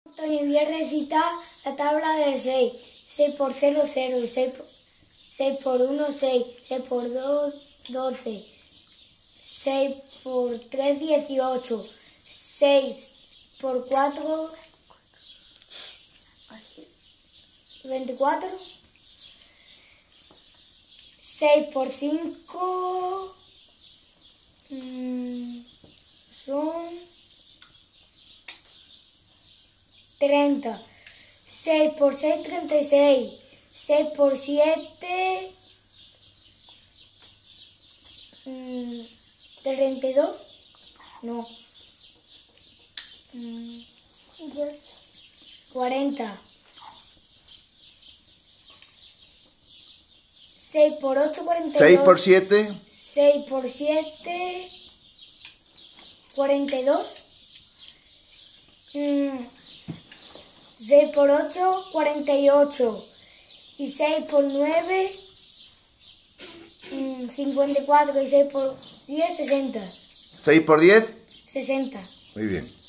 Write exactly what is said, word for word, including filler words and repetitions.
Antonio, voy a recitar la tabla del seis. seis por cero, cero. seis por, seis por uno, seis. seis por dos, doce. seis por tres, dieciocho. seis por cuatro, veinticuatro. seis por cinco mmm, son treinta. seis por seis, treinta y seis. seis por siete, mmm, treinta y dos. No. Mm, cuarenta. seis por ocho, cuarenta y dos. seis por siete. seis por siete, cuarenta y dos. Mm, seis por ocho, cuarenta y ocho. Y seis por nueve, mm, cincuenta y cuatro. Y seis por diez, sesenta. seis por diez. sesenta. Muy bien.